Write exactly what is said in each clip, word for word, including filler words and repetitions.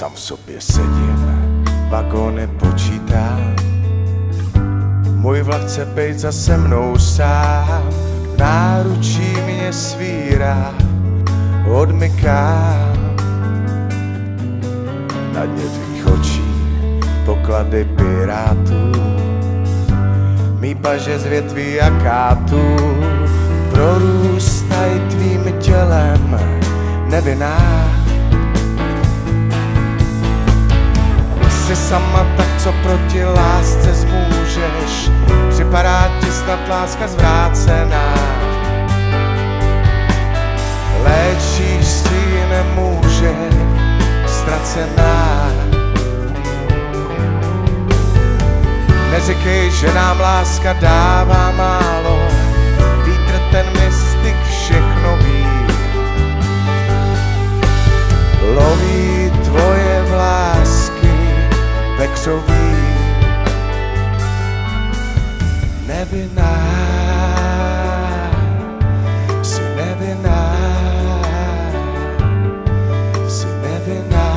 Sám v sobě sedím, vagóny počítám. Můj vlak chce bejt za se mnou sám. Náručí mě svírá, odmykám. Na dně tvých očí poklady pirátů. Mý paže z větví a kátů prorůstaj tvým tělem nevinná. Jsi sama, tak co proti lásce zmůžeš? Připadá ti snad láska zvrácená. Léčíš si nemůže ztracená. Neříkej, že nám láska dává málo. Vítr ten mystik všechno ví. Loví tvoje vlásky vekřoví. Nevinná, jsi nevinná, jsi nevinná,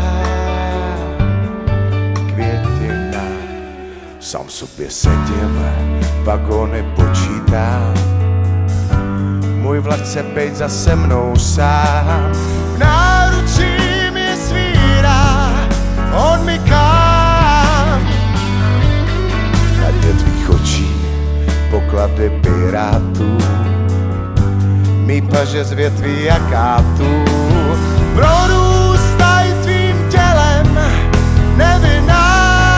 květina. Sám v sobě sedím, vagóny počítám. Můj vlak chce bejt za se mnou sám. V náručí mě svírá, odmykám. Na dně tvých očí poklady pirátů. Mý paže z větví a kátů prorůstaj tvým tělem nevinná.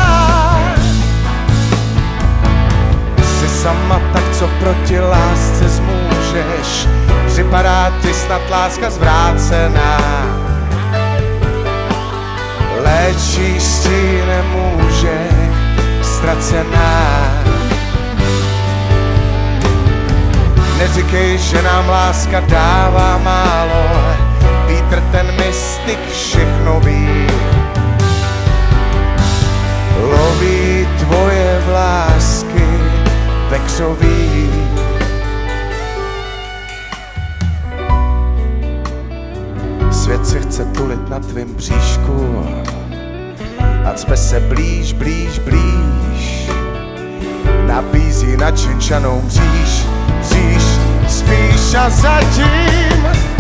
Jsi sama, tak co proti lásce zmůžeš? Připadá ti snad láska zvrácená. Léčíš si nemůže ztracená. Neříkej, že nám láska dává málo. Vítr ten mystik všechno ví. Loví tvoje vlásky vekřoví. Svět se chce tulit na tvým bříšku. A cpe se blíž, blíž, blíž. Nabízí načinčanou mříž, mříž, spíš a zatím